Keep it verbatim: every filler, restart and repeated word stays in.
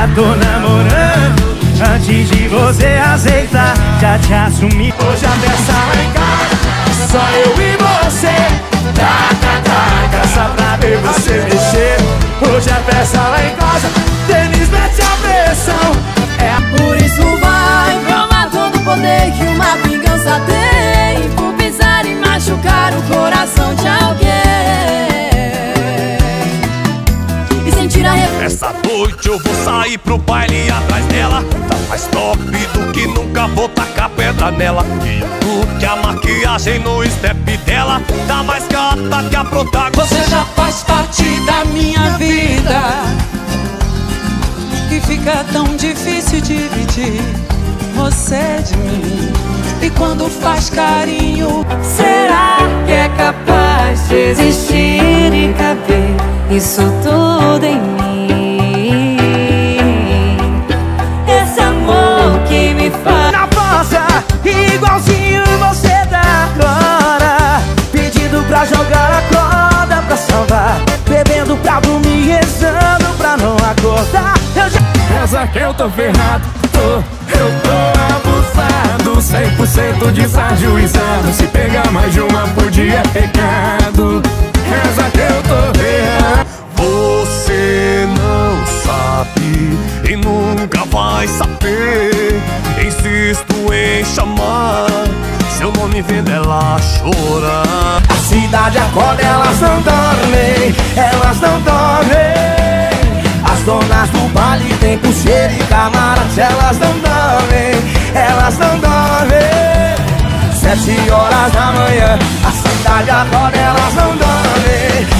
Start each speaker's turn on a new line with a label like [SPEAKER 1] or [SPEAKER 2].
[SPEAKER 1] tô namorando antes de você aceitar. Já te assumi.
[SPEAKER 2] Hoje a festa lá em casa, só eu e você. Taca, taca, só pra ver você mexer. Hoje a festa lá em casa, Denis mete a pressão. É
[SPEAKER 3] por isso vai provar todo o poder que uma vingança tem, por pisar e machucar o coração de alguém e sentir a revolução.
[SPEAKER 4] Essa noite eu vou sair pro baile atrás dela. Tá mais top do que nunca, vou tacar pedra nela. E do que a maquiagem no step dela, tá mais gata que a protagonista.
[SPEAKER 5] Você já faz parte da minha vida, que fica tão difícil dividir você de mim. E quando faz carinho,
[SPEAKER 3] será que é capaz de existir e caber isso tudo em mim? Esse amor que me faz
[SPEAKER 1] na fossa, igualzinho você dá agora, pedindo pra jogar a corda pra salvar, bebendo pra dormir, rezando pra não acordar. Eu já
[SPEAKER 2] Reza que eu tô ferrado, tô, eu tô abusado, cem por cento desajuizado. Se pegar mais de uma por dia é pecado. Reza que eu tô ferrado.
[SPEAKER 4] Você não sabe e nunca vai saber. Insisto em chamar seu nome, vendo ela chorar.
[SPEAKER 1] a cidade acorda, elas não dormem, elas não dormem. As donas do baile tem pulseira e camarote, elas não dormem, elas não dormem. Sete horas da manhã, a cidade acorda, elas não dormem,